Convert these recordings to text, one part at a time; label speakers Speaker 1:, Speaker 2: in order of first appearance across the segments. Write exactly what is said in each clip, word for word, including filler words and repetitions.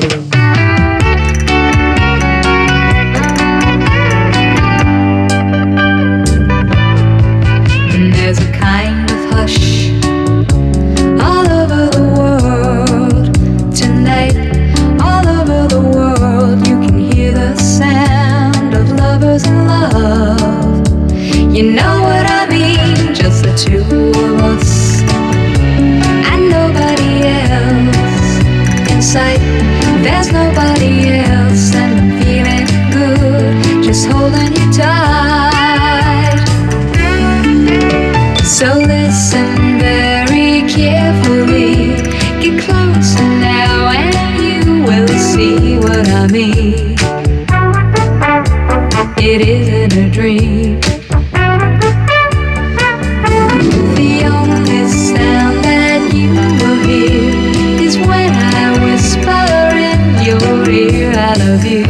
Speaker 1: There's a kind of hush all over the world tonight. All over the world you can hear the sound of lovers in love. You know what I mean, just the two of us and nobody else in sight. There's nobody else and I'm feeling good, just holding you tight. So listen very carefully, get closer now and you will see what I mean. It isn't a dream. The only sound that you will hear is when I whisper in your ear, I love you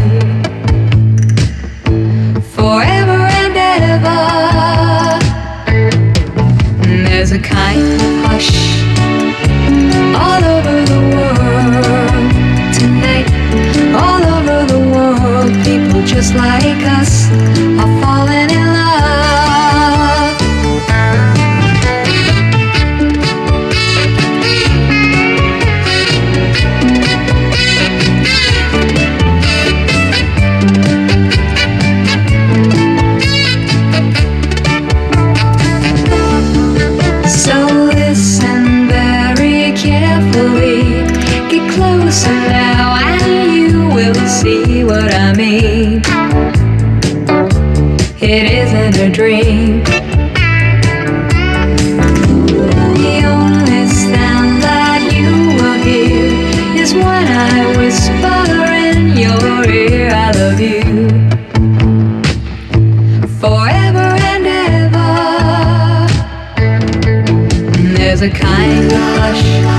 Speaker 1: forever and ever. There's a kind of hush all over the world tonight. All over the world, people just like us are falling in love. So listen very carefully, get closer now and you will see what I mean. It isn't a dream. The only sound that you will hear is when I whisper in your ear, I love you forever and ever. There's a kind of hush